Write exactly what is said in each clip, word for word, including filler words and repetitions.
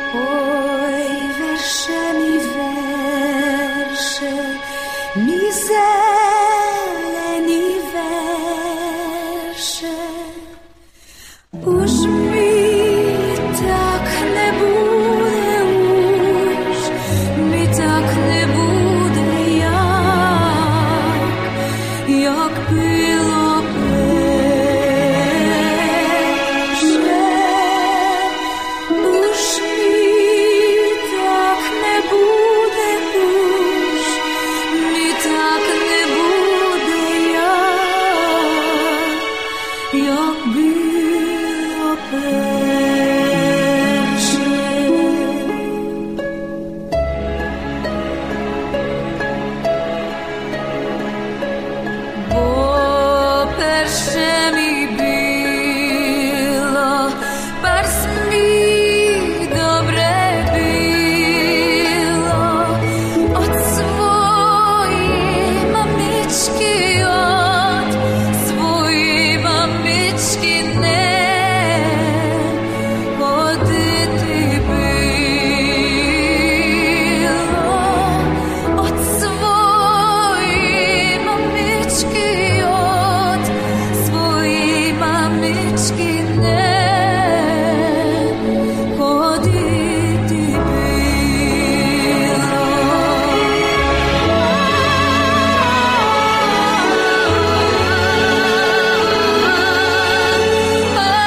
Ой, верше mi verše, mi zeleni verše, už mi tak ne bude, už mi tak ne bude jak, jak bylo перше. Už mi tak ne bude, už mi tak ne bude jak, jak bylo перше. Бо перше mi bilo, baš mi dobre bilo, od svoje mamički, od svoje mamički ne oditi bilo, od svoje mamički, od svoje mamički ne oditi bilo.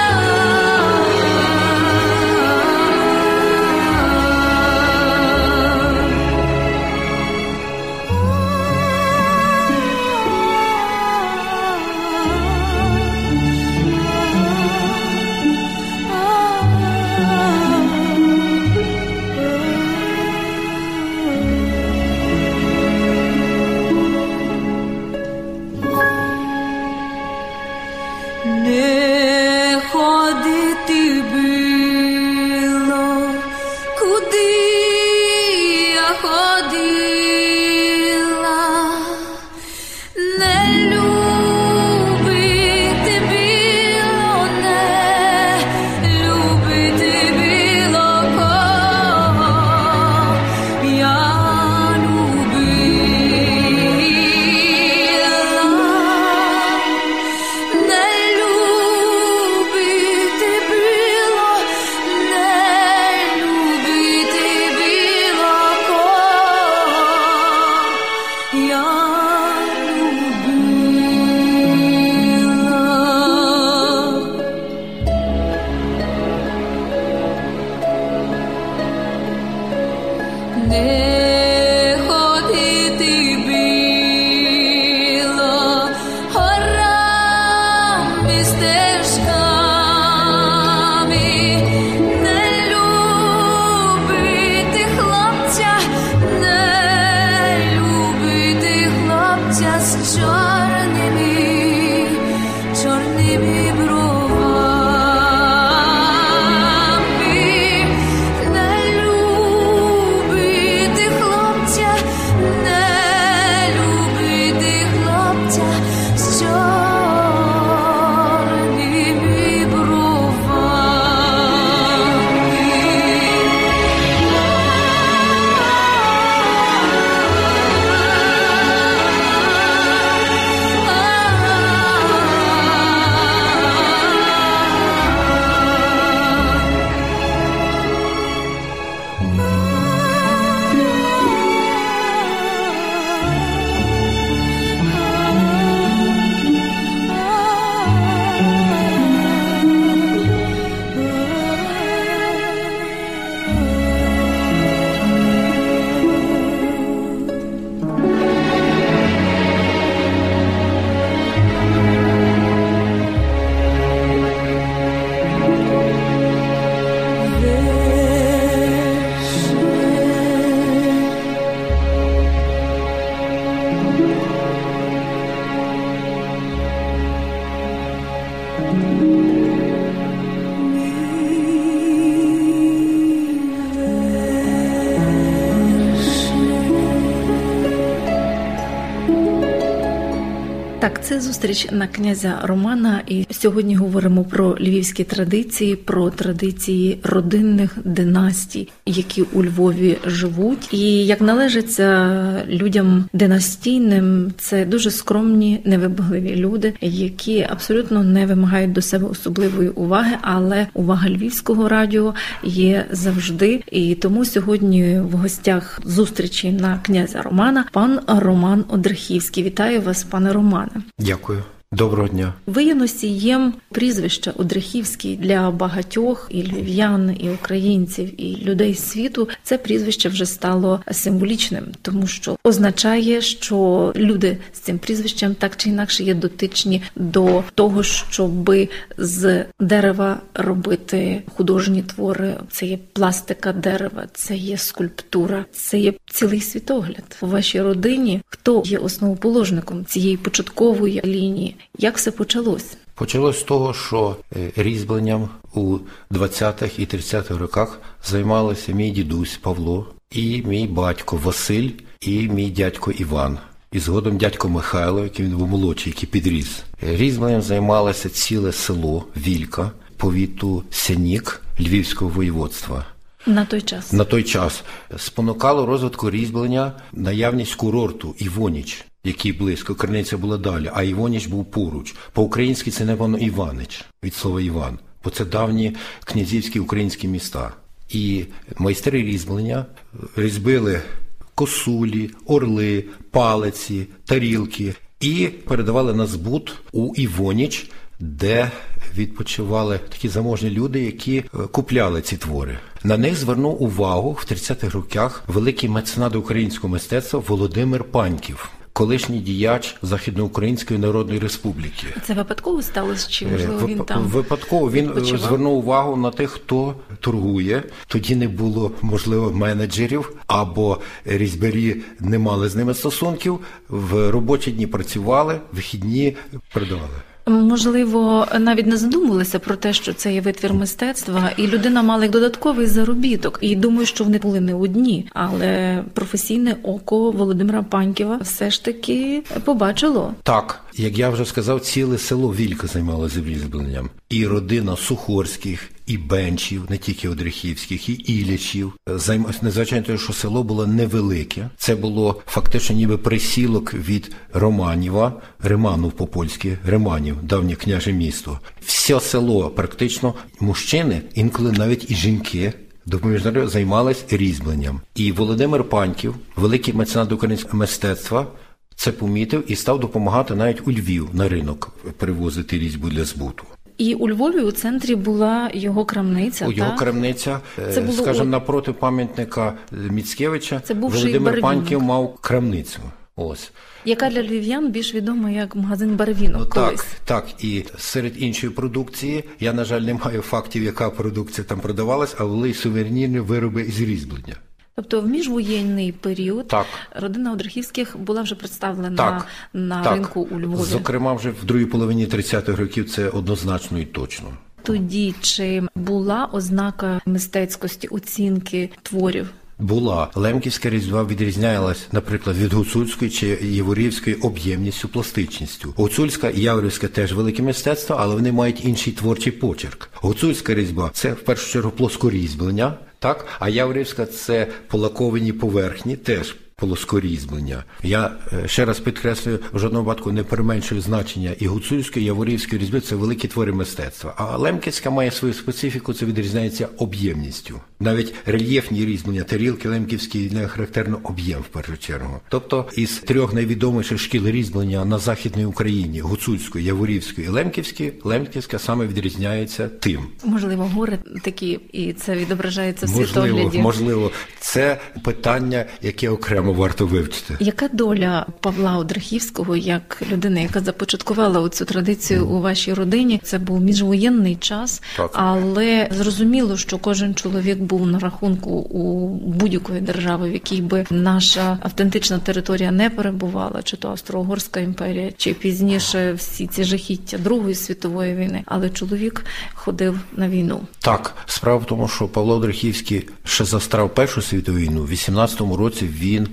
Це зустріч на князя Романа, і сьогодні говоримо про львівські традиції, про традиції родинних династій, які у Львові живуть. І як належиться людям династійним, це дуже скромні, невибагливі люди, які абсолютно не вимагають до себе особливої уваги, але увага Львівського радіо є завжди. І тому сьогодні в гостях зустрічі на князя Романа пан Роман Одрехівський. Вітаю вас, пане Романе. Дякую. Доброго дня. Ви є носієм прізвища Одрехівський для багатьох і львів'ян, і українців, і людей світу. Це прізвище вже стало символічним, тому що означає, що люди з цим прізвищем так чи інакше є дотичні до того, щоби з дерева робити художні твори. Це є пластика дерева, це є скульптура, це є цілий світогляд. У вашій родині хто є основоположником цієї початкової лінії? Як все почалось? Почалось з того, що різьбленням у двадцятих і тридцятих роках займалися мій дідусь Павло, і мій батько Василь, і мій дядько Іван. І згодом дядько Михайло, який він був молодший, який підріс. Різьбленням займалося ціле село Вілька, повіту Сянік Львівського воєводства. На той час? На той час. Спонукало розвитку різьблення наявність курорту Івоніч, який близько, Криниця була далі, а Івоніч був поруч. По-українськи це, напевно, Іванич, від слова Іван, бо це давні князівські українські міста. І майстри різьблення різьбили косулі, орли, палиці, тарілки і передавали на збут у Івоніч, де відпочивали такі заможні люди, які купляли ці твори. На них звернув увагу в тридцятих роках великий меценат українського мистецтва Володимир Паньків, колишній діяч Західноукраїнської Народної Республіки. Це випадково сталося, чи, можливо, він там Випадково. Він відпочивав? Звернув увагу на тих, хто торгує. Тоді не було, можливо, менеджерів, або різьбарі не мали з ними стосунків. В робочі дні працювали, вихідні продавали. Можливо, навіть не задумувалися про те, що це є витвір мистецтва, і людина мала як додатковий заробіток. І думаю, що вони були не одні, але професійне око Володимира Паньківа все ж таки побачило. Так, як я вже сказав, ціле село Вілька займалося різьбленням. І родина Сухорських, і Бенчів, не тільки Одрехівських, і Іллічів. Незвичайно те, що село було невелике. Це було фактично ніби присілок від Романіва, Риманов по-польськи, Риманів, давнє княже місто. Все село практично, мужчини, інколи навіть і жінки, допоміжно займались різьбленням. І Володимир Паньків, великий меценат українського мистецтва, це помітив і став допомагати навіть у Львів на ринок перевозити різьбу для збуту. І у Львові у центрі була його крамниця, У так? його крамниця, це було, скажімо, напроти пам'ятника Міцкевича, це Володимир Паньків мав крамницю. Ось. Яка для львів'ян більш відома як магазин «Барвінок» ну, колись. Так, так. І серед іншої продукції, я, на жаль, не маю фактів, яка продукція там продавалась, а були й сувенірні вироби із різьблення. Тобто в міжвоєнний період так. родина Одрехівських була вже представлена так. на так. ринку у Львові. Зокрема, вже в другій половині тридцятих років це однозначно і точно. Тоді чи була ознака мистецькості, оцінки творів? Була. Лемківська різьба відрізнялась, наприклад, від гуцульської чи яворівської об'ємністю, пластичністю. Гуцульська і яворівська теж велике мистецтво, але вони мають інший творчий почерк. Гуцульська різьба – це, в першу чергу, плоскорізьблення, так? А яворівська – це полаковані поверхні, теж плоскорізьблення. Я ще раз підкреслюю, в жодному випадку не переменшую значення і гуцульської, і яворівської різьби – це великі твори мистецтва. А лемківська має свою специфіку, це відрізняється об'ємністю. Навіть рельєфні різьблення, тарілки лемківські, не характерно об'єм в першу чергу. Тобто із трьох найвідоміших шкіл різьблення на Західній Україні – гуцульської, яворівської і лемківської, лемківська саме відрізняється тим. Можливо, гори такі, і це відображається в можливо, світогляді. Можливо. Це питання, яке окремо варто вивчити. Яка доля Павла Одрехівського, як людини, яка започаткувала цю традицію mm. у вашій родині? Це був міжвоєнний час, так. але зрозуміло, що кожен чоловік був на рахунку у будь-якої держави, в якій би наша автентична територія не перебувала, чи то Австро-Угорська імперія, чи пізніше всі ці жахіття Другої світової війни, але чоловік ходив на війну. Так, справа в тому, що Павло Одрехівський ще застрав Першу світову війну. В вісімнадцятому році він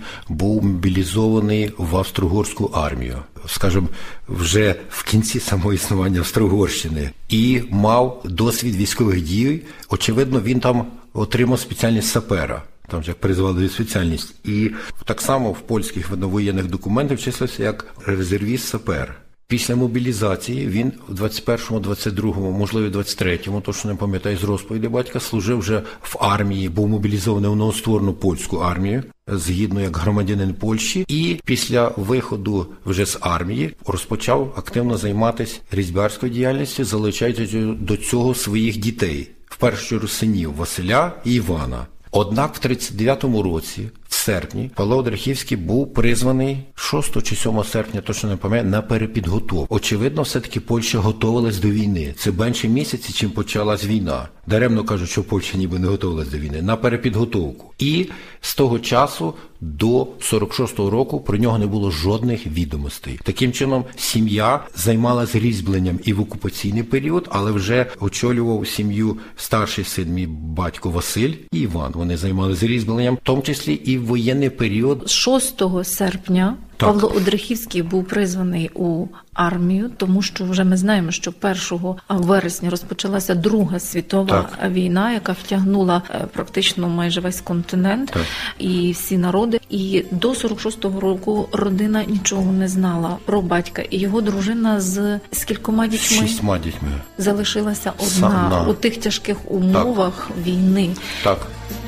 був мобілізований в Австро-Угорську армію, скажімо, вже в кінці самого існування Австро-Угорщини, і мав досвід військових дій. Очевидно, він там отримав спеціальність сапера. Там ж як призвали спеціальність. І так само в польських воєнних документах числився як резервіст-сапер. Після мобілізації він в двадцять першому, двадцять другому, можливо, двадцять третьому, точно не пам'ятаю, з розповіді батька, служив вже в армії, був мобілізований в новостворену польську армію, згідно як громадянин Польщі, і після виходу вже з армії розпочав активно займатися різьбярською діяльністю, залучаючи до цього своїх дітей, в першу чергу синів Василя і Івана. Однак в тридцять дев'ятому році, в серпні, Павло Одрехівський був призваний шостого чи сьомого серпня, точно не пам'ятаю, на перепідготовку. Очевидно, все-таки Польща готувалась до війни. Це менше місяці, чим почалась війна. Даремно кажуть, що Польща ніби не готувалась до війни. На перепідготовку. І з того часу до сорок шостого року про нього не було жодних відомостей. Таким чином, сім'я займалась різьбленням і в окупаційний період, але вже очолював сім'ю старший син, мій батько Василь і Іван. Вони займалися різьбленням, в тому числі і в воєнний період. шостого серпня так. Павло Одрехівський був призваний у армію, тому що вже ми знаємо, що першого вересня розпочалася Друга світова так. війна, яка втягнула практично майже весь континент так. і всі народи. І до сорок шостого року родина нічого не знала про батька. І його дружина з скількома дітьми? Шістьма дітьми. Залишилася одна Сама. у тих тяжких умовах так. війни. Так.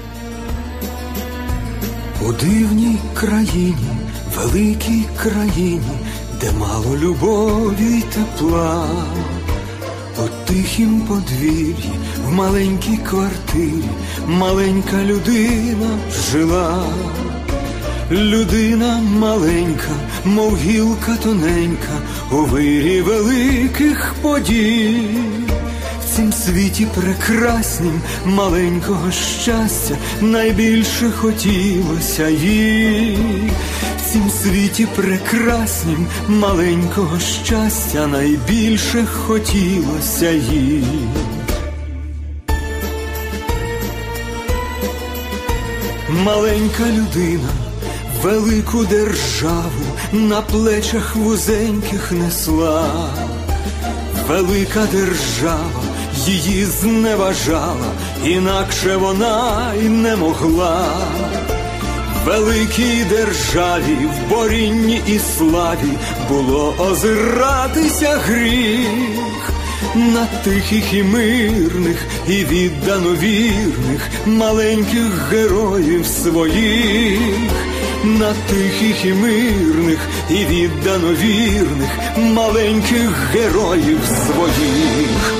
У дивній країні, великій країні, де мало любові й тепла, у тихім подвір'ї, в маленькій квартирі, маленька людина жила. Людина маленька, мов гілка тоненька, у вирі великих подій. В цім світі прекраснім маленького щастя найбільше хотілося їй. В цім світі прекраснім маленького щастя найбільше хотілося їй. Маленька людина велику державу на плечах вузеньких несла. Велика держава її зневажала, інакше вона й не могла. Великій державі в борінні і славі було озиратися гріх. На тихих і мирних, і віддано вірних маленьких героїв своїх. На тихих і мирних, і віддано вірних маленьких героїв своїх.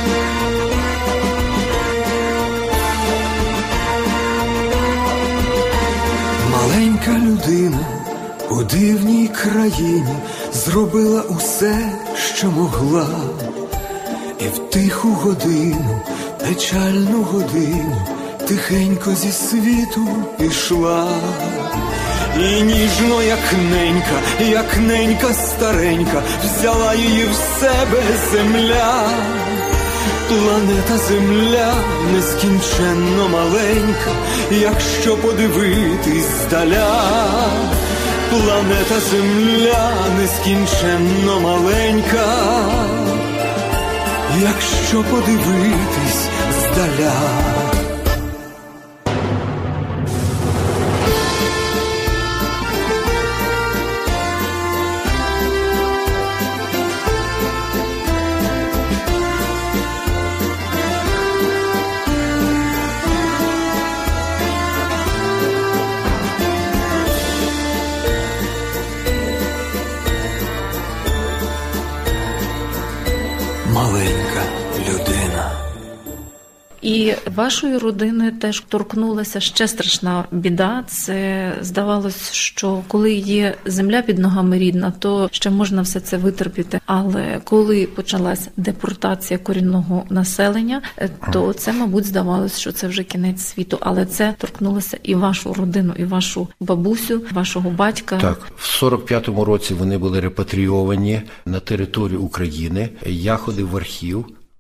Маленька людина у дивній країні зробила усе, що могла. І в тиху годину, печальну годину, тихенько зі світу пішла. І ніжно, як ненька, як ненька старенька, взяла її в себе земля. Планета Земля нескінченно маленька, якщо подивитись здаля. Планета Земля нескінченно маленька, якщо подивитись здаля. Маленька людина. І вашої родини теж торкнулася ще страшна біда. Це здавалось, що коли є земля під ногами рідна, то ще можна все це витерпіти. Але коли почалась депортація корінного населення, то це, мабуть, здавалось, що це вже кінець світу. Але це торкнулося і вашу родину, і вашу бабусю, вашого батька. Так, в сорок п'ятому році вони були репатрійовані на територію України. Я ходив в архів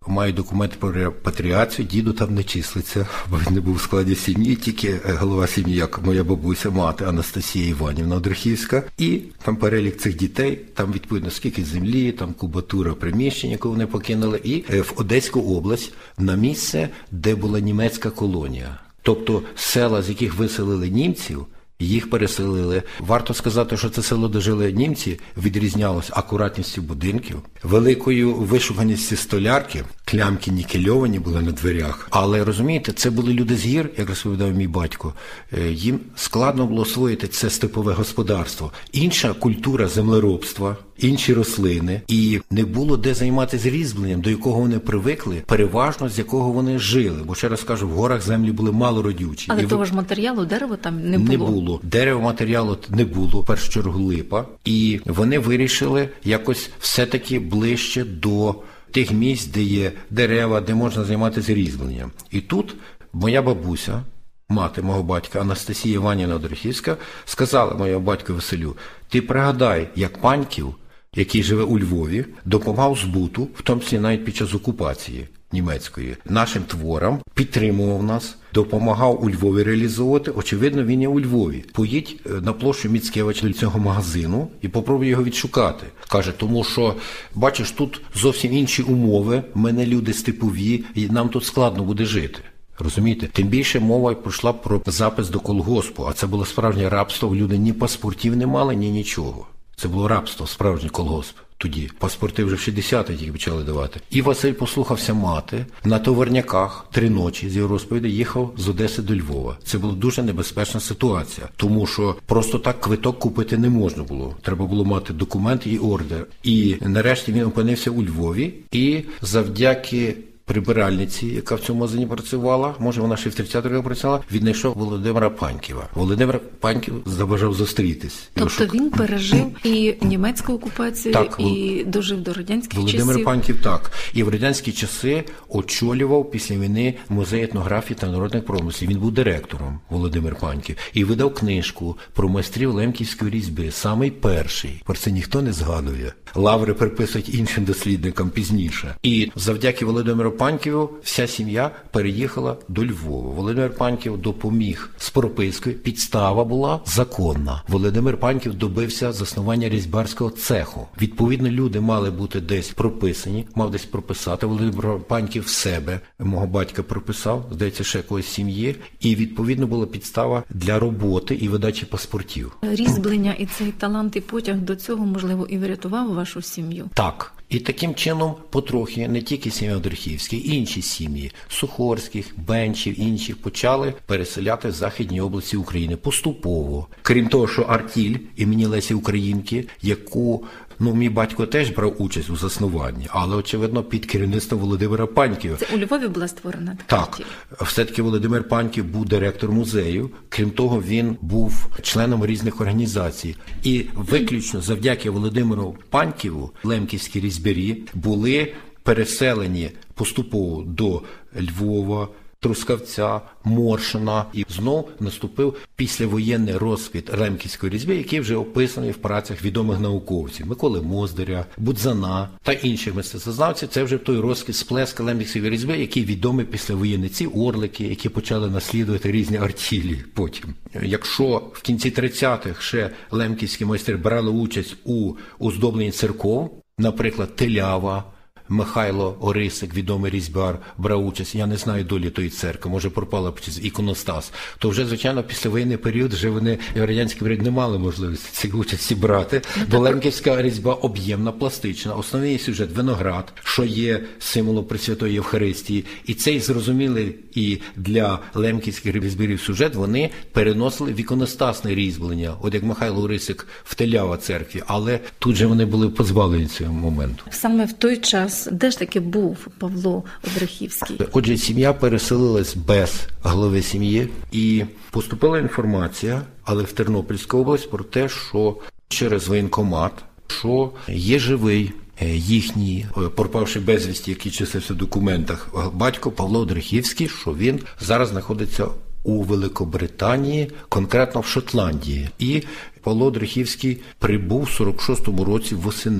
маю документи про репатріацію, діду там не числиться, бо він не був у складі сім'ї, тільки голова сім'ї, як моя бабуся, мати Анастасія Іванівна Одрехівська, і там перелік цих дітей, там відповідно скільки землі, там кубатура приміщень, яку вони покинули, і в Одеську область на місце, де була німецька колонія. Тобто села, з яких виселили німців, їх переселили. Варто сказати, що це село, де жили німці, відрізнялося акуратністю будинків, великою вишуканістю столярки, клямки нікельовані були на дверях. Але, розумієте, це були люди з гір, як розповідав мій батько. Їм складно було освоїти це степове господарство. Інша культура землеробства, інші рослини. І не було де займатися різьбленням, до якого вони привикли, переважно з якого вони жили. Бо, ще раз кажу, в горах землі були малородючі. Але і того ви... ж матеріалу, дерева там не було. Не було. Дерева матеріалу не було, в першу чергу липа. І вони вирішили якось все-таки ближче до тих місць, де є дерева, де можна займатися різьбленням. І тут моя бабуся, мати мого батька Анастасія Іванівна Одрехівська, сказала моєму батьку Василю: ти пригадай, як Паньків, який живе у Львові, допомагав збуту, в тому числі навіть під час окупації німецької, нашим творам, підтримував нас, допомагав у Львові реалізовувати. Очевидно, він є у Львові. Поїдь на площу Міцкевича до цього магазину і попробуй його відшукати. Каже, тому що, бачиш, тут зовсім інші умови, мене люди степові, і нам тут складно буде жити. Розумієте? Тим більше мова пройшла про запис до колгоспу, а це було справжнє рабство, люди ні паспортів не мали, ні нічого. Це було рабство, справжній колгосп. Тоді паспорти вже в шістдесятих тільки почали давати. І Василь послухався мати. На товарняках три ночі, з його розповіді, їхав з Одеси до Львова. Це була дуже небезпечна ситуація, тому що просто так квиток купити не можна було. Треба було мати документ і ордер. І нарешті він опинився у Львові, і завдяки прибиральниці, яка в цьому магазині працювала, може вона ще в тридцятих роках працювала, віднайшов Володимира Паньківа. Володимир Паньків забажав зустрітись. Тобто він пережив і німецьку окупацію, так, і дожив до радянських Володимир часів. Володимир Паньків, так. І в радянські часи очолював після війни музей етнографії та народних промислів. Він був директором, Володимир Паньків. І видав книжку про майстрів лемківської різьби. Самий перший. Про це ніхто не згадує. Лаври приписують іншим дослідникам пізніше. І завдяки Володимиру Паньківу вся сім'я переїхала до Львова. Володимир Паньків допоміг з пропискою. Підстава була законна. Володимир Паньків добився заснування різьбарського цеху. Відповідно, люди мали бути десь прописані, мав десь прописати. Володимир Паньків в себе, мого батька, прописав, здається, ще якоїсь сім'ї. І, відповідно, була підстава для роботи і видачі паспортів. Різьблення і цей талант і потяг до цього, можливо, і врятував вашу сім'ю? Так. І таким чином потрохи не тільки сім'я Одрехівська, інші сім'ї Сухорських, Бенчів, інших почали переселяти в Західній області України поступово. Крім того, що артіль імені Лесі Українки, яку, ну, мій батько теж брав участь у заснуванні, але, очевидно, під керівництвом Володимира Паньківа. Це у Львові була створена така Так. артіль? Все-таки Володимир Паньків був директор музею. Крім того, він був членом різних організацій. І виключно завдяки Володимиру Паньківу лемківські різьбярі були переселені поступово до Львова, Трускавця, Моршина. І знов наступив післявоєнний розквіт лемківської різьби, який вже описаний в працях відомих науковців Миколи Моздаря, Будзана та інших мистецтвознавців. Це вже той розквіт, сплеск лемківської різьби, який відомий післявоєнний. Ці орлики, які почали наслідувати різні артілі потім. Якщо в кінці тридцятих ще лемківські майстри брали участь у оздобленні церков, наприклад, Телява, Михайло Орисик, відомий різьбар, брав участь. Я не знаю долі тої церкви, може пропала через іконостас. То вже, звичайно, післявоєнний період вже вони, радянський період, не мали можливості ці участі брати. Бо лемківська різьба об'ємна, пластична. Основний сюжет – виноград, що є символом Пресвятої Євхаристії. І цей зрозумілий і для лемківських різьбарів сюжет вони переносили в іконостасне різьблення. От як Михайло Орисик в Телява церкві. Але тут же вони були позбавлені цього моменту. Саме в той час де ж таки був Павло Одрехівський? Отже, сім'я переселилась без голови сім'ї, і поступила інформація, але в Тернопільську область, про те, що через воєнкомат, що є живий їхній, пропавший безвісті, який числився в документах, батько Павло Одрехівський, що він зараз знаходиться у Великобританії, конкретно в Шотландії. І Павло Одрехівський прибув в сорок шостому році восени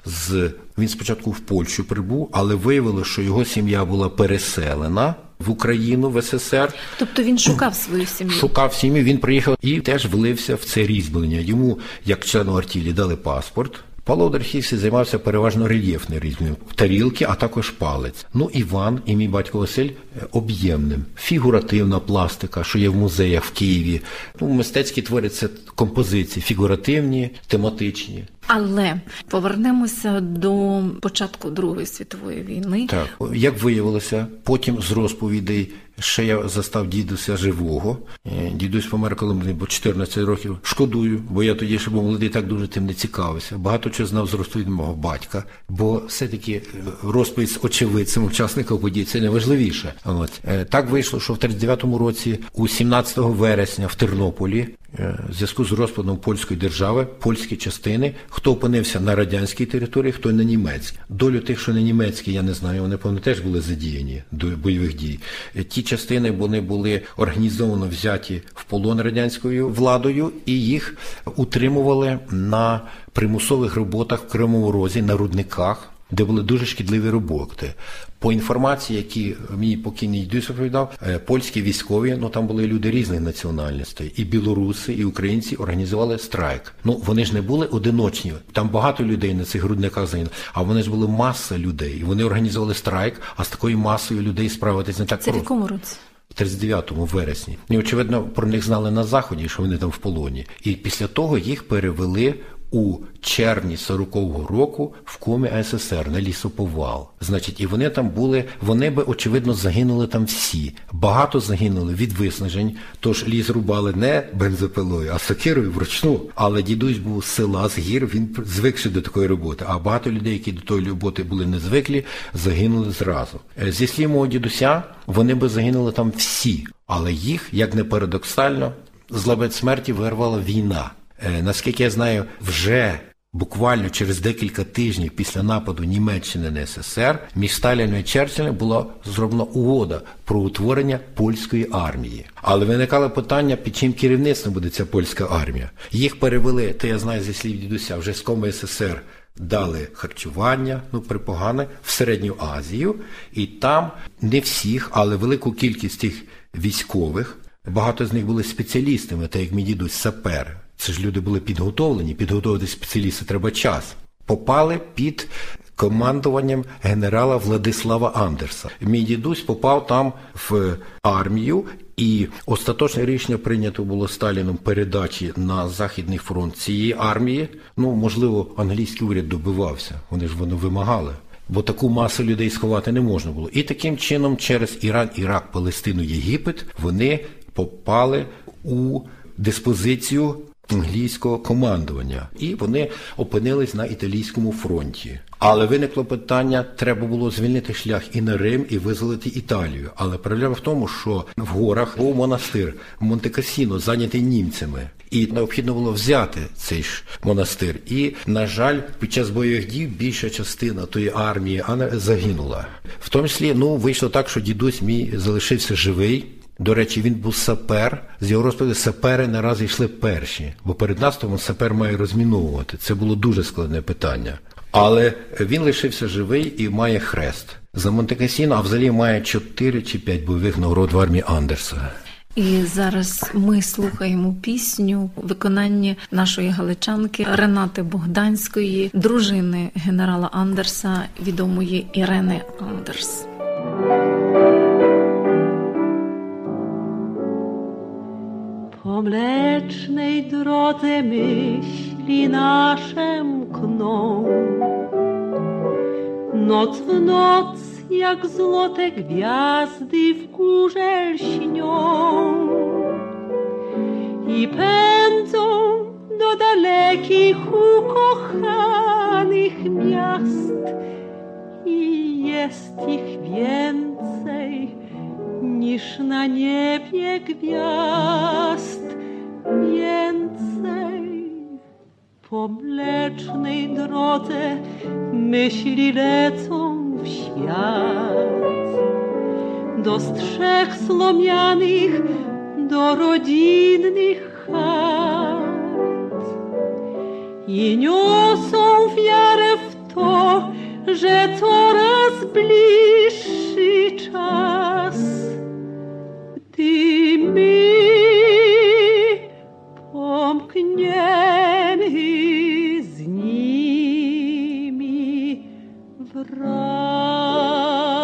з... Він спочатку в Польщу прибув, але виявилося, що його сім'я була переселена в Україну, в СССР. Тобто він шукав свою сім'ю? Шукав сім'ю, він приїхав і теж влився в це різьблення. Йому, як члену артілі, дали паспорт. Павло Одрехівський займався переважно рельєфним різьбленням. Тарілки, а також палець. Ну, Іван і мій батько Василь об'ємним. Фігуративна пластика, що є в музеях в Києві. Ну, мистецькі твори – це композиції, фігуративні, тематичні. Але повернемося до початку Другої світової війни. Так, як виявилося, потім з розповідей, ще я застав дідуся живого. Дідусь помер, коли мені було чотирнадцять років. Шкодую, бо я тоді ще був молодий, так дуже тим не цікавився. Багато чого знав з розповідей мого батька, бо все-таки розповідь з очевидцем, учасником подій – це найважливіше. От. Так вийшло, що в тридцять дев'ятому році, у сімнадцятого вересня в Тернополі, в зв'язку з розпадом польської держави, польські частини, хто опинився на радянській території, хто на німецькій. Долю тих, що на німецькій, я не знаю, вони, певно, теж були задіяні до бойових дій. Ті частини, вони були організовано взяті в полон радянською владою, і їх утримували на примусових роботах в Кривому Розі, на рудниках, де були дуже шкідливі роботи. По інформації, які мені покійний дідусь розповідав, польські військові, ну там були люди різних національностей, і білоруси, і українці організували страйк. Ну, вони ж не були одиночні, там багато людей на цих рудниках загинуло, а вони ж були маса людей, і вони організували страйк, а з такою масою людей справитись не так просто. Це в якому році? В тридцять дев'ятому вересні. І, очевидно, про них знали на Заході, що вони там в полоні. І після того їх перевели у червні сорокового року в Комі СССР на лісоповал. Значить, і вони там були, вони би, очевидно, загинули там всі. Багато загинули від виснажень, тож ліс рубали не бензопилою, а сокирою вручну. Але дідусь був з села, з гір, він звикший до такої роботи. А багато людей, які до тої роботи були не звиклі, загинули зразу. Зі слів мого дідуся, вони би загинули там всі. Але їх, як не парадоксально, з лабет смерті вирвала війна. Е, наскільки я знаю, вже буквально через декілька тижнів після нападу Німеччини на СССР між Сталіним і Черчиллем була зроблена угода про утворення польської армії. Але виникало питання, під чим керівництвом буде ця польська армія. Їх перевели, то я знаю зі слів дідуся, вже з Коми СССР дали харчування, ну припогане, в Середню Азію. І там не всіх, але велику кількість тих військових, багато з них були спеціалістами, так як мій дідусь сапери. Це ж люди були підготовлені, підготовити спеціаліста треба час. Попали під командуванням генерала Владислава Андерса. Мій дідусь попав там в армію, і остаточне рішення прийнято було Сталіном передачі на Західний фронт цієї армії. Ну, можливо, англійський уряд добивався, вони ж воно вимагали. Бо таку масу людей сховати не можна було. І таким чином через Іран, Ірак, Палестину, Єгипет вони попали у диспозицію англійського командування. І вони опинились на італійському фронті. Але виникло питання, треба було звільнити шлях і на Рим, і визволити Італію. Але проблема в тому, що в горах був монастир Монте-Кассіно, зайнятий німцями. І необхідно було взяти цей ж монастир. І, на жаль, під час бойових дій більша частина тої армії загинула. В тому числі, ну, вийшло так, що дідусь мій залишився живий. До речі, він був сапер. З його розповіді, сапери наразі йшли перші. Бо перед наступом сапер має розміновувати. Це було дуже складне питання. Але він лишився живий і має хрест. За Монте-Кассіно, а взагалі має чотири чи п'ять бойових нагород в армії Андерса. І зараз ми слухаємо пісню в виконанні нашої галичанки Ренати Богданської, дружини генерала Андерса, відомої Ірени Андерс. Po mlecznej drodze myśli nasze mkną, noc w noc jak złote gwiazdy w górze lśnią i pędzą do dalekich ukochanych miast i jest ich więcej niż na niebie gwiazd, więcej. Po mlecznej drodze myśli lecą w świat, do strzech slomianych, do rodzinnych chat i niosą wiarę w to, że coraz bliższy czas, gdy my pomkniemy z nimi wraz.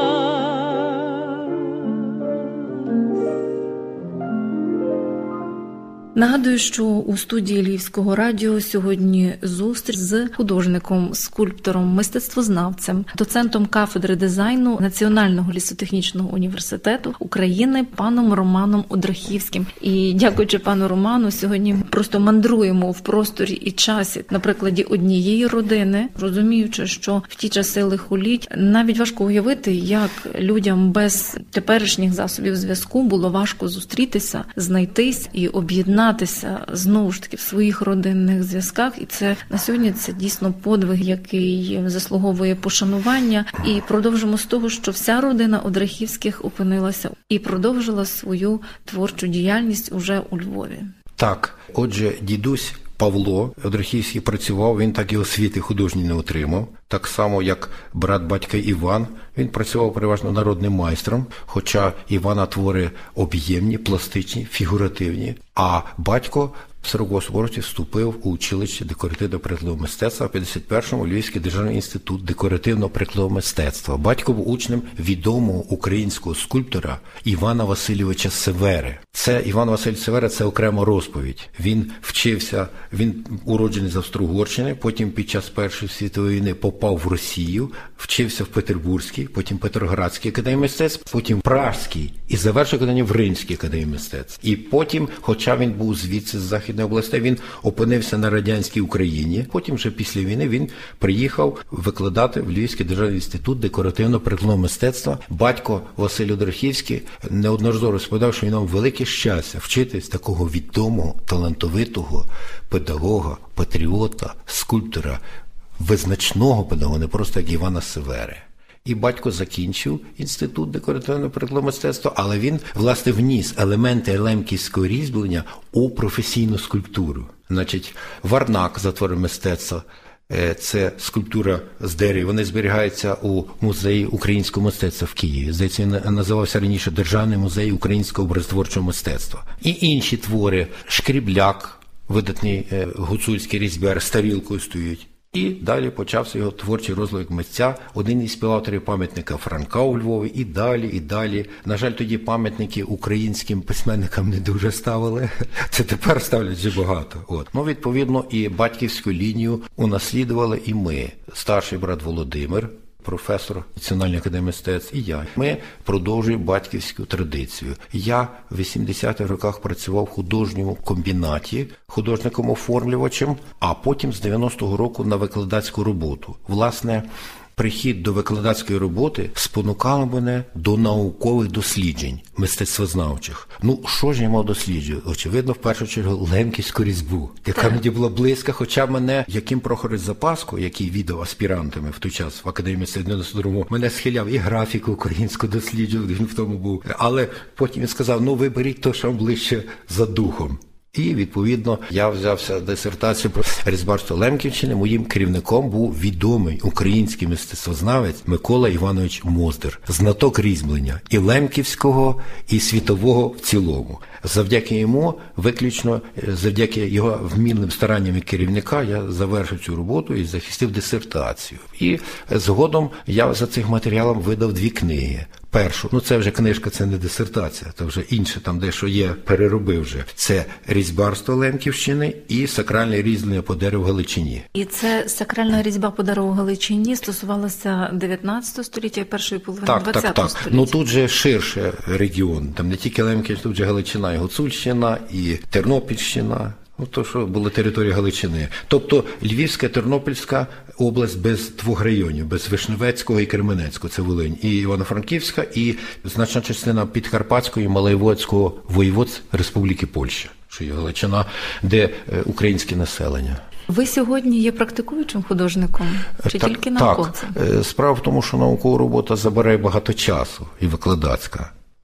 Нагадую, що у студії Львівського радіо сьогодні зустріч з художником, скульптором, мистецтвознавцем, доцентом кафедри дизайну Національного лісотехнічного університету України паном Романом Одрахівським. І дякуючи пану Роману, сьогодні просто мандруємо в просторі і часі на прикладі однієї родини, розуміючи, що в ті часи лихоліть навіть важко уявити, як людям без теперішніх засобів зв'язку було важко зустрітися, знайтись і об'єднати знову ж таки в своїх родинних зв'язках, і це на сьогодні це дійсно подвиг, який заслуговує пошанування. І продовжимо з того, що вся родина Одрахівських опинилася і продовжила свою творчу діяльність уже у Львові. Так, отже, дідусь Павло Одрахівський працював, він так і освіти художньої не отримав. Так само, як брат батька Іван, він працював переважно народним майстром, хоча Івана твори об'ємні, пластичні, фігуративні, а батько в сороковому році вступив у училище декоративно-прикладного мистецтва, а в п'ятдесят першому Львівський державний інститут декоративно-прикладного мистецтва. Батько був учнем відомого українського скульптора Івана Васильовича Севери. Це Іван Васильович Севера – це окрема розповідь. Він вчився, він уроджений з Австро-Угорщини, потім під час Першої світової війни попав в Росію, вчився в Петербурзькій, потім Петроградській академії мистецтв, потім Пражській і завершив академію в Римській академії мистецтв. І потім, хоча він був звідси з Західної області, він опинився на радянській Україні. Потім вже після війни він приїхав викладати в Львівський державний інститут декоративно-прикладного мистецтва. Батько Василь Одрахівський неодноразово розповідав, що він мав велике щастя вчитись такого відомого, талантовитого педагога, патріота, скульптора, визначного педагога, не просто як Івана Севери. І батько закінчив інститут декоративно-прикладного мистецтва, але він, власне, вніс елементи лемківського різьблення у професійну скульптуру. Значить, Варнак за твори мистецтва – це скульптура з дерева. Вони зберігаються у музеї українського мистецтва в Києві. Здається, він називався раніше Державний музей українського образотворчого мистецтва. І інші твори – Шкрібляк, видатний гуцульський різьбяр, з тарілкою стоїть. І далі почався його творчий розвиток митця, один із співавторів пам'ятника Франка у Львові, і далі, і далі. На жаль, тоді пам'ятники українським письменникам не дуже ставили, це тепер ставлять вже багато. От. Ну, відповідно, і батьківську лінію унаслідували і ми. Старший брат Володимир, професор Національної академії мистецтв, і я. Ми продовжуємо батьківську традицію. Я в вісімдесятих роках працював в художньому комбінаті, художником-оформлювачем, а потім з дев'яностого року на викладацьку роботу. Власне, прихід до викладацької роботи спонукав мене до наукових досліджень, мистецтвознавчих. Ну, що ж я мав досліджувати? Очевидно, в першу чергу, лемківську різьбу, яка мені була близька, хоча мене, Яким Прохорович Запаско, який віддав аспірантами в той час в Академії мистецтв дев'яносто другому, мене схиляв і графіку українську досліджував, він в тому був. Але потім він сказав, ну, виберіть то, що ближче за духом. І, відповідно, я взявся дисертацію про різьбарство Лемківщини. Моїм керівником був відомий український мистецтвознавець Микола Іванович Моздер, знаток різьблення і лемківського, і світового в цілому. Завдяки йому, виключно завдяки його вмілим старанням як керівника, я завершив цю роботу і захистив дисертацію. І згодом я за цим матеріалом видав дві книги. Першу, ну це вже книжка, це не дисертація, це вже інше, там дещо є, переробив вже. Це різьбарство Лемківщини і сакральне різьблення по дереву в Галичині. І це сакральна різьба по дереву в Галичині стосувалася дев'ятнадцятого століття і першої половини так, двадцятого так, так. століття. Ну тут же ширше регіон, там не тільки Лемківщина, тут же Галичина і Гуцульщина, і Тернопільщина. Ну, то, що була територія Галичини. Тобто Львівська, Тернопільська область без двох районів, без Вишневецького і Кременецького, це Волинь, і Івано-Франківська, і значна частина Підкарпатського і Малоїводського воєводств Республіки Польща, що є Галичина, де українське населення. Ви сьогодні є практикуючим художником чи так, тільки науковцем? Так. Справа в тому, що наукова робота забирає багато часу і викладацька.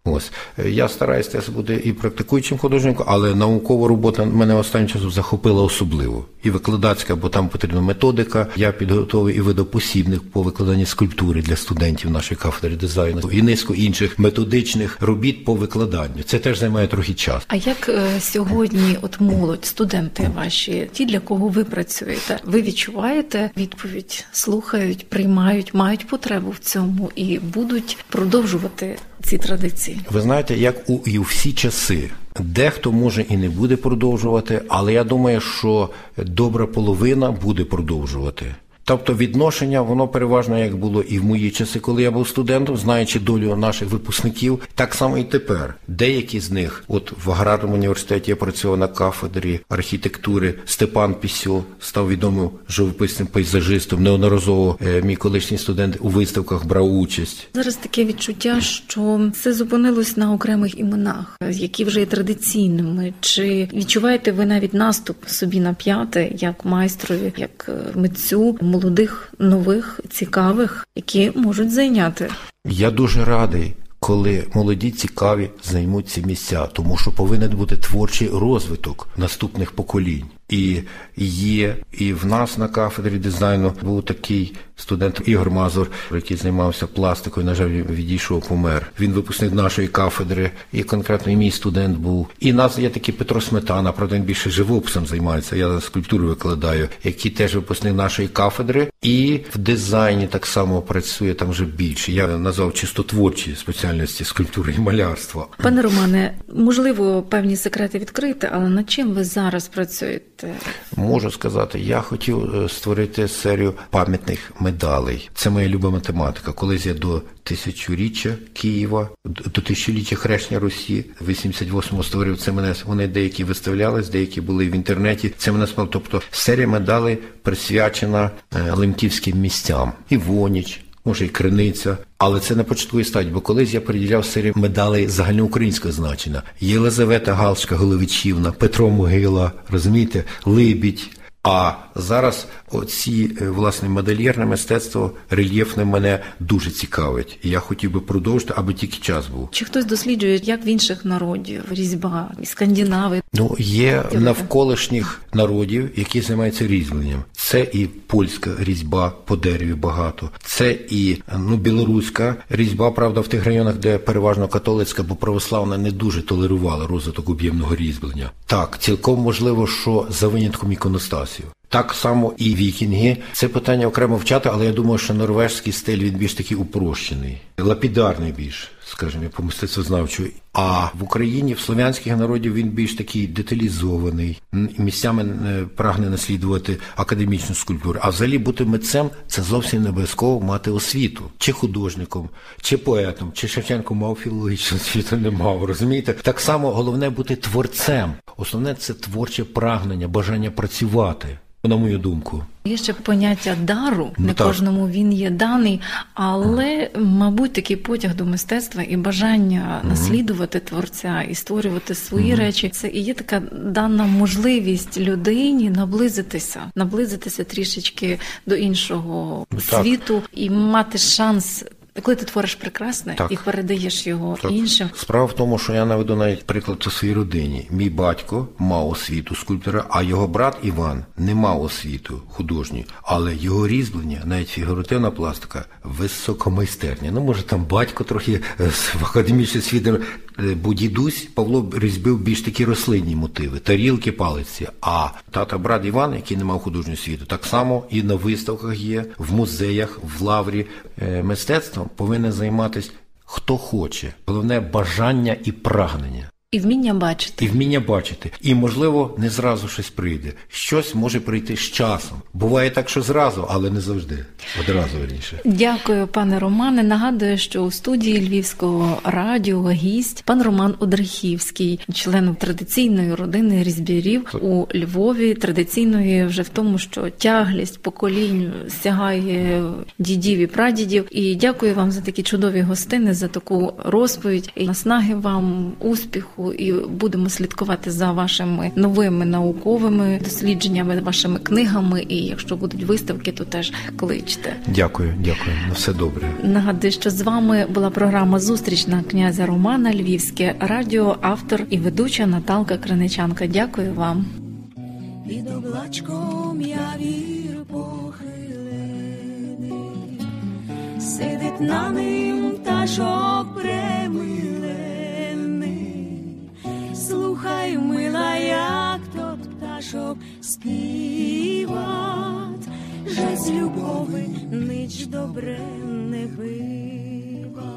Ось. Я стараюся теж бути і практикуючим художником, але наукова робота мене останнім часом захопила особливо. І викладацька, бо там потрібна методика. Я підготовив і видав посібник по викладанні скульптури для студентів нашої кафедри дизайну. І низку інших методичних робіт по викладанню. Це теж займає трохи час. А як е, сьогодні от молодь, студенти ваші, ті, для кого ви працюєте, ви відчуваєте відповідь, слухають, приймають, мають потребу в цьому і будуть продовжувати ці традиції? Ви знаєте, як у, і у всі часи. Дехто може і не буде продовжувати, але я думаю, що добра половина буде продовжувати. Тобто відношення, воно переважно як було і в мої часи, коли я був студентом, знаючи долю наших випускників, так само і тепер. Деякі з них, от в Аграрному університеті я працював на кафедрі архітектури, Степан Пісьо став відомим живописним пейзажистом, неодноразово е, мій колишній студент у виставках брав участь. Зараз таке відчуття, що це зупинилось на окремих іменах, які вже є традиційними. Чи відчуваєте ви навіть наступ собі на п'яте, як майстрові, як митцю, молодих, нових, цікавих, які можуть зайняти? Я дуже радий, коли молоді, цікаві займуть ці місця, тому що повинен бути творчий розвиток наступних поколінь. І є, і в нас на кафедрі дизайну був такий студент Ігор Мазур, який займався пластикою, на жаль, відійшов, помер. Він випускник нашої кафедри, і конкретно і мій студент був. І нас є такий Петро Сметана, правда, він більше живописом займається, я скульптуру викладаю, який теж випускник нашої кафедри. І в дизайні так само працює, там вже більше. Я назвав чисто творчі спеціальності скульптури і малярства. Пане Романе, можливо, певні секрети відкрити, але над чим ви зараз працюєте? Можу сказати, я хотів створити серію пам'ятних медалей. Це моя любима тематика. Колись я до тисячоріччя Києва, до тисячоліття хрещення Русі, в вісімдесят восьмому створив це мене. Вони деякі виставлялись, деякі були в інтернеті. Це мене спав. Тобто серія медалей присвячена лемківським місцям. І Воніч, може і Криниця. Але це на початковій стадії, бо колись я приділяв серію медалей загальноукраїнського значення. Єлизавета Галшка-Головичівна, Петро Могила, розумієте, Либідь. А зараз оці, власне, модельєрне мистецтво, рельєфне мене дуже цікавить. І я хотів би продовжити, аби тільки час був. Чи хтось досліджує, як в інших народів, різьба, скандинави? Ну, є навколишніх народів, які займаються різьбленням. Це і польська різьба по дереві багато. Це і, ну, білоруська різьба, правда, в тих районах, де переважно католицька, бо православна не дуже толерувала розвиток об'ємного різьблення. Так, цілком можливо, що за винятком іконостасів. Так само і вікінги. Це питання окремо вчати, але я думаю, що норвежський стиль, він більш такий упрощений. Лапідарний більш, скажімо, по мистецтвознавчу. А в Україні, в слов'янських народів, він більш такий деталізований. Місцями прагне наслідувати академічну скульптуру. А взагалі бути митцем – це зовсім не обов'язково мати освіту. Чи художником, чи поетом, чи Шевченко мав філологічну освіту, не мав, розумієте? Так само головне бути творцем. Основне – це творче прагнення, бажання працювати. На мою думку. Є ще поняття дару, ну, не так. Кожному він є даний, але, мабуть, такий потяг до мистецтва і бажання mm-hmm. наслідувати творця і створювати свої mm-hmm. речі, це і є така дана можливість людині наблизитися, наблизитися трішечки до іншого ну, світу так. і мати шанс. Коли ти твориш прекрасне так. і передаєш його так. іншим. Справа в тому, що я наведу навіть приклад у своїй родині. Мій батько мав освіту скульптора, а його брат Іван не мав освіту художню, але його різьблення, навіть фігуративна пластика, високомайстерня. Ну, може, там батько трохи в академічній освіті, бо дідусь Павло різьбив більш такі рослинні мотиви, тарілки, палиці. А тата-брат Іван, який не мав художньої освіти, так само і на виставках є, в музеях, в лаврі. Мистецтвом повинен займатися хто хоче. Головне – бажання і прагнення. І вміння бачити. І вміння бачити. І, можливо, не зразу щось прийде. Щось може прийти з часом. Буває так, що зразу, але не завжди. Одразу, верніше. Дякую, пане Романе. Нагадую, що у студії Львівського радіо гість пан Роман Одрехівський, член традиційної родини різьбярів у Львові. Традиційної вже в тому, що тяглість поколінь сягає дідів і прадідів. І дякую вам за такі чудові гостини, за таку розповідь. І наснаги вам, успіху успіху і будемо слідкувати за вашими новими науковими дослідженнями, вашими книгами. І якщо будуть виставки, то теж кличте. Дякую, дякую. На все добре. Нагадую, що з вами була програма «Зустріч на князя Романа», Львівське радіо, автор і ведуча Наталка Криничанка. Дякую вам. Під облачком явір похилений, сидить на ним пташок премилений. Слухай, мила, як тот пташок співать, же з любови нич добре не бива,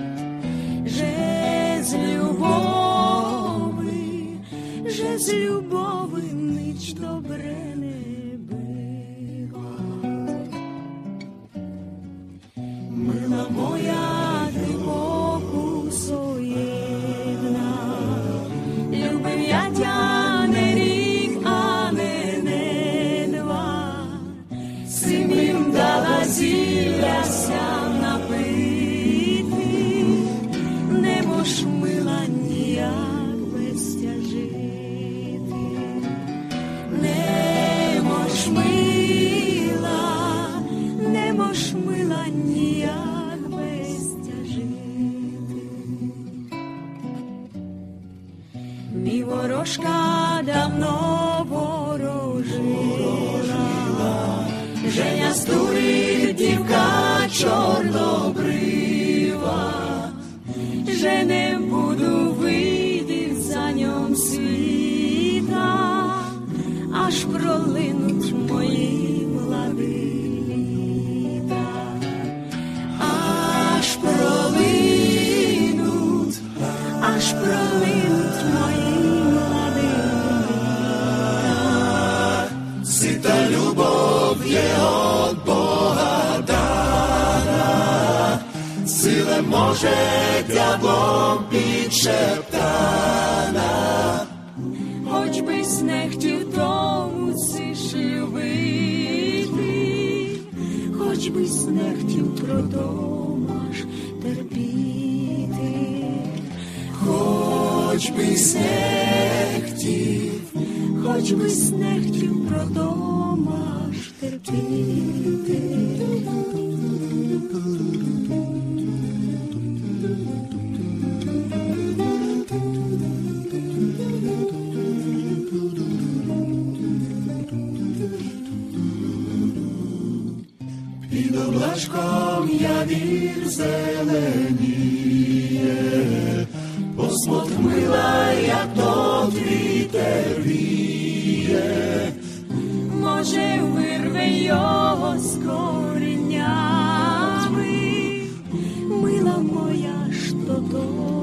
же з любови, же з любови ніч добре не бива. Мила моя, ти покусоєдна, любив я тя не рік, а не, не два. Сим'їм дала зілляся напити, не мож мила ніяк без тя жити. Не мож мила, не мож мила ніяк без тя жити. Мій ворожка давно ворожила, Женя стурить дівка чорнобрива, же не буду вийти за ньом світа, аж пролинуть мої млади літа, аж пролинуть, аж пролинуть мої млади літа. Сита любов є от Бога дана, сила може дяволом підшептана. Хоч би снехтів тому сиш любити, хоч би снехтів про дома ж терпіти, хоч би снехтів, хоч би снехтів про дома ж терпіти. Під облачком явір зеленіє, посмотр, мила, як тот вітер віє. Може, вирве його з коренями, мила моя, що то